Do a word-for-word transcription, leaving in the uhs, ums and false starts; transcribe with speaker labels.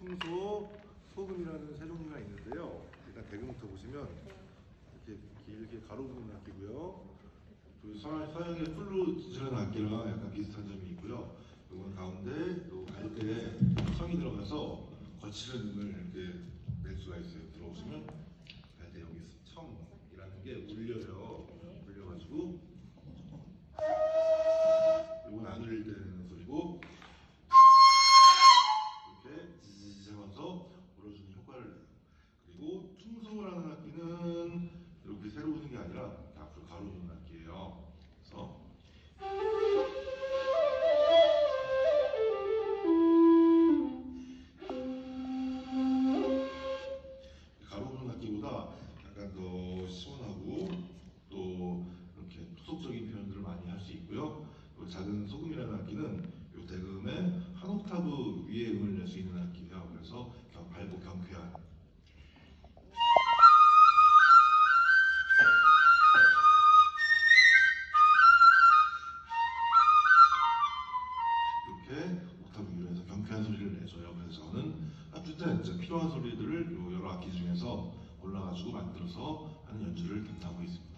Speaker 1: 퉁소, 소금이라는 세 종류가 있는데요. 일단 대금부터 보시면 이렇게 길게 가로 부는 악기고요. 그 서양의 플루트라는 악기랑 약간 비슷한 점이 있고요. 이건 가운데 또 가격대에 성이 들어가서 거칠은 음을 이렇게 낼 수가 있어요. 들어오시면 갈때 여기 청이라는 게 울려요. 울려가지고 이건 안 울릴 때 내는 소리고 이렇게 지지지 하면서 울어주는 효과를 내요. 그리고 퉁소라는 악기는 이렇게 세로 부는 게 아니라 앞으로 가로 부는 악기예요. 그래서 가로 부는 악기보다 약간 더 시원하고 또 이렇게 토속적인 표현들을 많이 할 수 있고요. 또 작은 소금이라는 악기는 이 대금의 한 옥타브 위에 음을 낼 수 있는 악기예요. 그래서 밝고 경쾌한 이렇게 옥타브 위로 해서 경쾌한 소리를 내줘요. 그래서 저는 합주 때 이제 필요한 소리들을 여러 악기 중에서 골라가지고 만들어서 하는 연주를 담당하고 있습니다.